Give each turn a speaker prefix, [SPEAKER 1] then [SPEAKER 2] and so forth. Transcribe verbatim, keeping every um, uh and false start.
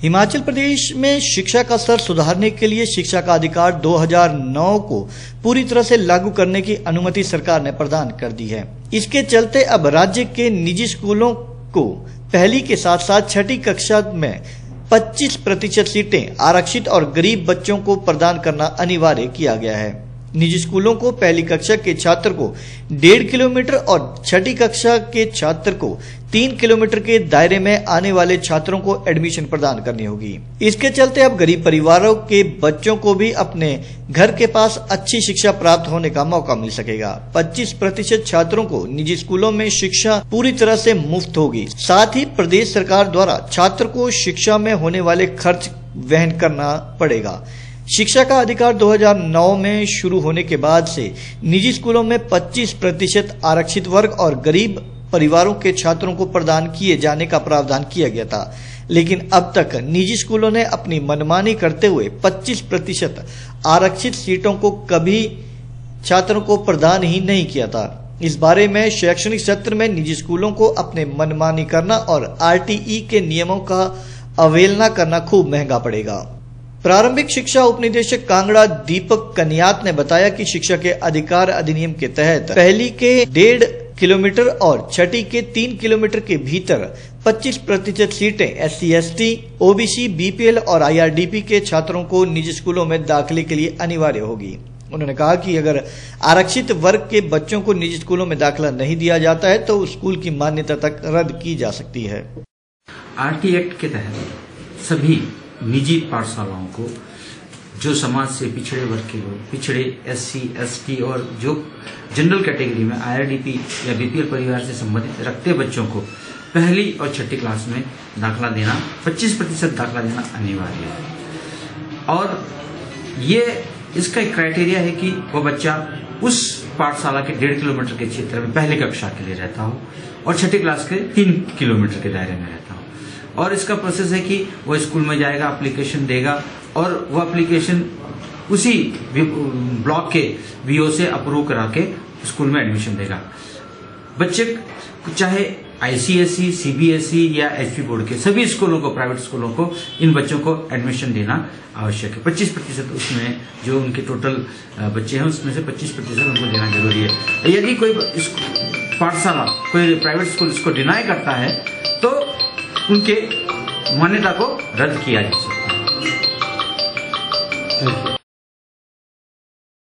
[SPEAKER 1] हिमाचल प्रदेश में शिक्षा का स्तर सुधारने के लिए शिक्षा का अधिकार दो हज़ार नौ को पूरी तरह से लागू करने की अनुमति सरकार ने प्रदान कर दी है। इसके चलते अब राज्य के निजी स्कूलों को पहली के साथ साथ छठी कक्षा में पच्चीस प्रतिशत सीटें आरक्षित और गरीब बच्चों को प्रदान करना अनिवार्य किया गया है। निजी स्कूलों को पहली कक्षा के छात्र को डेढ़ किलोमीटर और छठी कक्षा के छात्र को तीन किलोमीटर के दायरे में आने वाले छात्रों को एडमिशन प्रदान करनी होगी। इसके चलते अब गरीब परिवारों के बच्चों को भी अपने घर के पास अच्छी शिक्षा प्राप्त होने का मौका मिल सकेगा। पच्चीस प्रतिशत छात्रों को निजी स्कूलों में शिक्षा पूरी तरह से मुफ्त होगी। साथ ही प्रदेश सरकार द्वारा छात्र को शिक्षा में होने वाले खर्च वहन करना पड़ेगा। शिक्षा का अधिकार दो हज़ार नौ में शुरू होने के बाद से निजी स्कूलों में पच्चीस प्रतिशत आरक्षित वर्ग और गरीब परिवारों के छात्रों को प्रदान किए जाने का प्रावधान किया गया था, लेकिन अब तक निजी स्कूलों ने अपनी मनमानी करते हुए पच्चीस प्रतिशत आरक्षित सीटों को कभी छात्रों को प्रदान ही नहीं किया था। इस बारे में शैक्षणिक सत्र में निजी स्कूलों को अपने मनमानी करना और आरटीई के नियमों का अवहेलना करना खूब महंगा पड़ेगा। प्रारंभिक शिक्षा उपनिदेशक कांगड़ा दीपक कनियात ने बताया कि शिक्षा के अधिकार अधिनियम के तहत पहली के डेढ़ किलोमीटर और छठी के तीन किलोमीटर के भीतर पच्चीस प्रतिशत सीटें एससी एसटी, ओबीसी, बीपीएल और आईआरडीपी के छात्रों को निजी स्कूलों में दाखिले के लिए अनिवार्य होगी। उन्होंने कहा कि अगर आरक्षित वर्ग के बच्चों को निजी स्कूलों में दाखिला नहीं दिया जाता है तो स्कूल की मान्यता तक रद्द की जा सकती है।
[SPEAKER 2] आरटी एक्ट के तहत सभी निजी पाठशालाओं को जो समाज से पिछड़े वर्ग के लोग, पिछड़े एससी, एसटी और जो जनरल कैटेगरी में आईआरडीपी या बीपीएल परिवार से संबंधित रखते बच्चों को पहली और छठी क्लास में दाखला देना, पच्चीस प्रतिशत दाखला देना अनिवार्य है। और ये इसका एक क्राइटेरिया है कि वो बच्चा उस पाठशाला के डेढ़ किलोमीटर के क्षेत्र में पहली कक्षा के लिए रहता हो और छठी क्लास के तीन किलोमीटर के दायरे में रहता हो। और इसका प्रोसेस है कि वो स्कूल में जाएगा, एप्लीकेशन देगा और वो एप्लीकेशन उसी ब्लॉक के वीओ से अप्रूव करा के स्कूल में एडमिशन देगा। बच्चे चाहे आईसीएसई, सीबीएसई या एचपी बोर्ड के सभी स्कूलों को, प्राइवेट स्कूलों को इन बच्चों को एडमिशन देना आवश्यक है। पच्चीस प्रतिशत उसमें जो उनके टोटल बच्चे हैं उसमें से पच्चीस प्रतिशत उनको देना जरूरी है। यदि कोई पाठशाला, कोई प्राइवेट स्कूल इसको डिनाई करता है तो उनके मान्यता को रद्द किया जा सकता है।